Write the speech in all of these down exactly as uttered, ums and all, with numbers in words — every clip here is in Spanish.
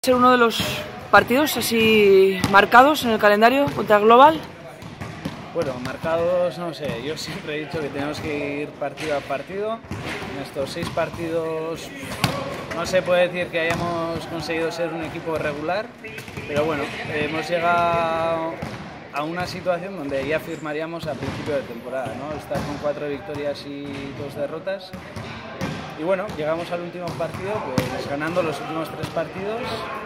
Ser uno de los partidos así marcados en el calendario contra Global. Bueno, marcados, no sé, yo siempre he dicho que tenemos que ir partido a partido. En estos seis partidos no se puede decir que hayamos conseguido ser un equipo regular, pero bueno, hemos llegado a una situación donde ya firmaríamos a principio de temporada, ¿no? Estar con cuatro victorias y dos derrotas. Y bueno, llegamos al último partido, pues ganando los últimos tres partidos.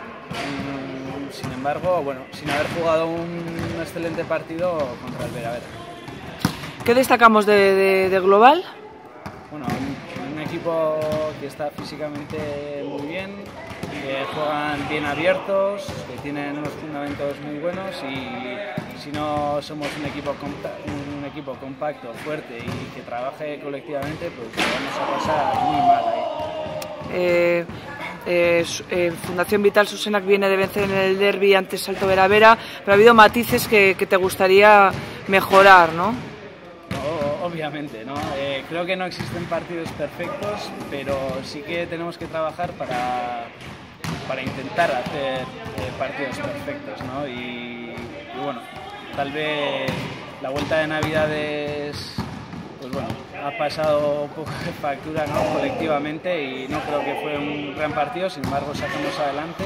Sin embargo, bueno, sin haber jugado un excelente partido contra el Veravera. ¿Qué destacamos de, de, de Global? Bueno, un, un equipo que está físicamente muy bien, que juegan bien abiertos, que tienen unos fundamentos muy buenos y si no somos un equipo, un equipo compacto, fuerte y que trabaje colectivamente, pues vamos a pasar muy mal ahí. Eh... Eh, eh, Fundación Vital Susenac viene de vencer en el derbi ante Salto Veravera, pero ha habido matices que, que te gustaría mejorar, ¿no? No, obviamente, ¿no? Eh, creo que no existen partidos perfectos, pero sí que tenemos que trabajar para, para intentar hacer eh, partidos perfectos, ¿no? Y, y bueno, tal vez la vuelta de Navidades, pues bueno, ha pasado un poco de factura, ¿no? Colectivamente y no creo que fue un gran partido, sin embargo sacamos adelante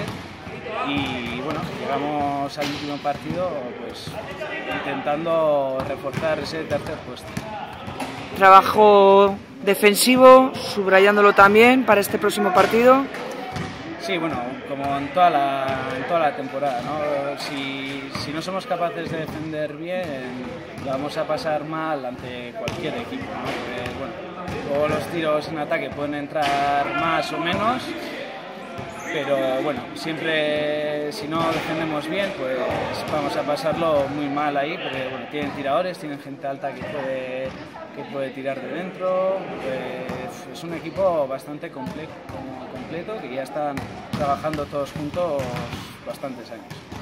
y bueno, llegamos al último partido pues intentando reforzar ese tercer puesto. Trabajo defensivo, subrayándolo también para este próximo partido. Sí, bueno, como en toda la, en toda la temporada, ¿no? Si, si no somos capaces de defender bien, la vamos a pasar mal ante cualquier equipo, ¿no? Porque, bueno, luego los tiros en ataque pueden entrar más o menos, pero bueno, siempre si no defendemos bien, pues vamos a pasarlo muy mal ahí, porque bueno, tienen tiradores, tienen gente alta que puede, que puede tirar de dentro, pues es un equipo bastante completo, completo que ya están trabajando todos juntos bastantes años.